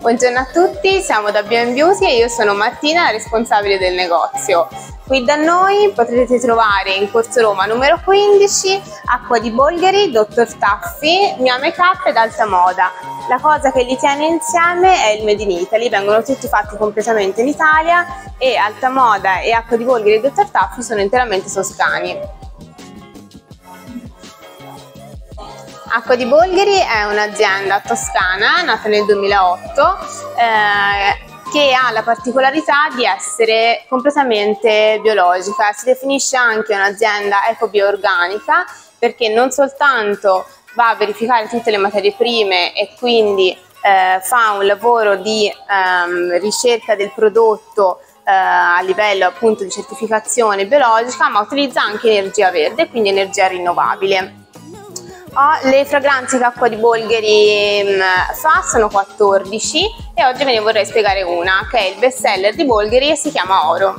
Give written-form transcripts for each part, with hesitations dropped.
Buongiorno a tutti, siamo da B&Beauty e io sono Martina, la responsabile del negozio. Qui da noi potrete trovare in Corso Roma numero 15 Acqua di Bolgheri, Dr. Taffi, Mia Makeup ed Alta Moda. La cosa che li tiene insieme è il Made in Italy, vengono tutti fatti completamente in Italia e Alta Moda e Acqua di Bolgheri e Dr. Taffi sono interamente toscani. Acqua di Bolgheri è un'azienda toscana nata nel 2008 che ha la particolarità di essere completamente biologica. Si definisce anche un'azienda eco-bioorganica perché non soltanto va a verificare tutte le materie prime e quindi fa un lavoro di ricerca del prodotto a livello appunto di certificazione biologica, ma utilizza anche energia verde, quindi energia rinnovabile. Le fragranze che Acqua di Bolgheri fa sono 14 e oggi ve ne vorrei spiegare una che è il best seller di Bolgheri e si chiama Oro.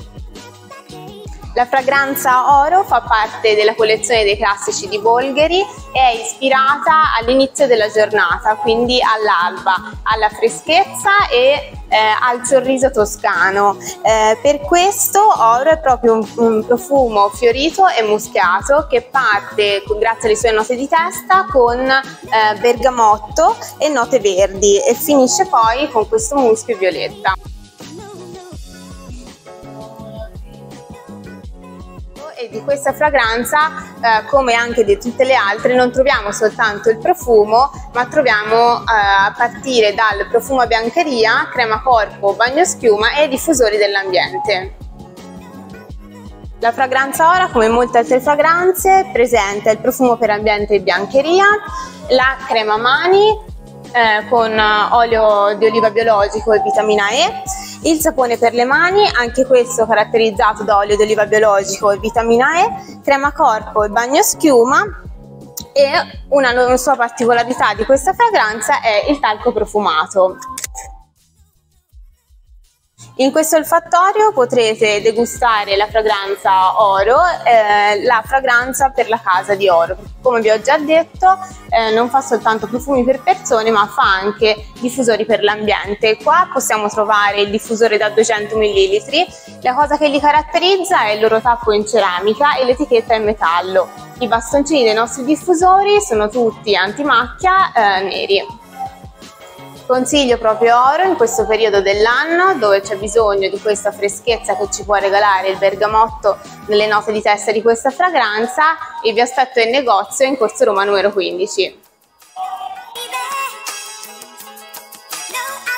La fragranza Oro fa parte della collezione dei classici di Bolgheri e è ispirata all'inizio della giornata, quindi all'alba, alla freschezza e al sorriso toscano. Per questo Oro è proprio un profumo fiorito e muschiato che parte, grazie alle sue note di testa, con bergamotto e note verdi e finisce poi con questo muschio violetta. E di questa fragranza, come anche di tutte le altre, non troviamo soltanto il profumo, ma troviamo a partire dal profumo a biancheria, crema corpo, bagno schiuma e diffusori dell'ambiente. La fragranza Oro, come molte altre fragranze, presenta il profumo per ambiente e biancheria, la crema mani con olio di oliva biologico e vitamina E, il sapone per le mani, anche questo caratterizzato da olio di oliva biologico e vitamina E, crema corpo e bagno schiuma, e una sua particolarità di questa fragranza è il talco profumato. In questo olfattorio potrete degustare la fragranza Oro, la fragranza per la casa di Oro. Come vi ho già detto, non fa soltanto profumi per persone, ma fa anche diffusori per l'ambiente. Qua possiamo trovare il diffusore da 200 ml. La cosa che li caratterizza è il loro tappo in ceramica e l'etichetta in metallo. I bastoncini dei nostri diffusori sono tutti antimacchia neri. Consiglio proprio Oro in questo periodo dell'anno dove c'è bisogno di questa freschezza che ci può regalare il bergamotto nelle note di testa di questa fragranza, e vi aspetto in negozio in Corso Roma numero 15.